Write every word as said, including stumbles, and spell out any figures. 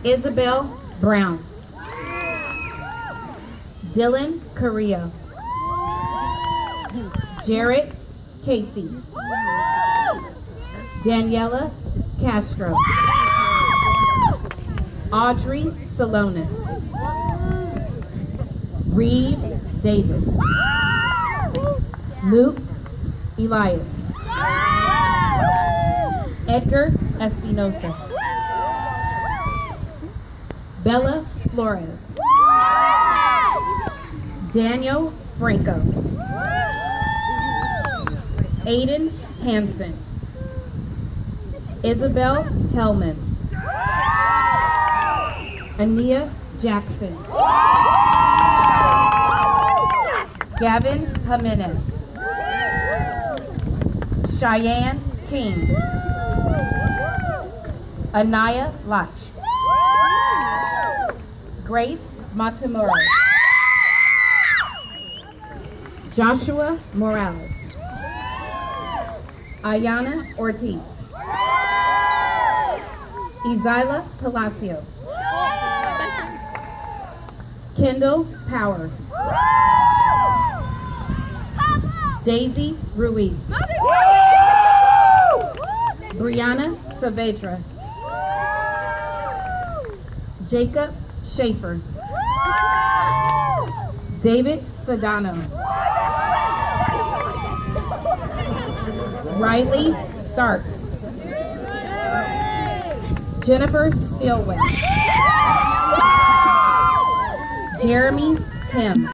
Isabel Brown. Dylan Carrillo. Jared Casey. Daniella Castro. Audrey Salonis. Reeve Davis. Luke Elias. Edgar Espinosa. Bella Flores. Daniel Franco. Aiden Hansen. Isabel Hellman. Ania Jackson. Gavin Jimenez. Cheyenne King. Anaya Lach. Grace Matamura. Joshua Morales. Ayana Ortiz. Izila Palacios. Kendall Powers. Daisy Ruiz. Brianna Saavedra. Jacob Schaefer. David Sedano. Riley Starks. Jennifer Stillwell. Jeremy Tim.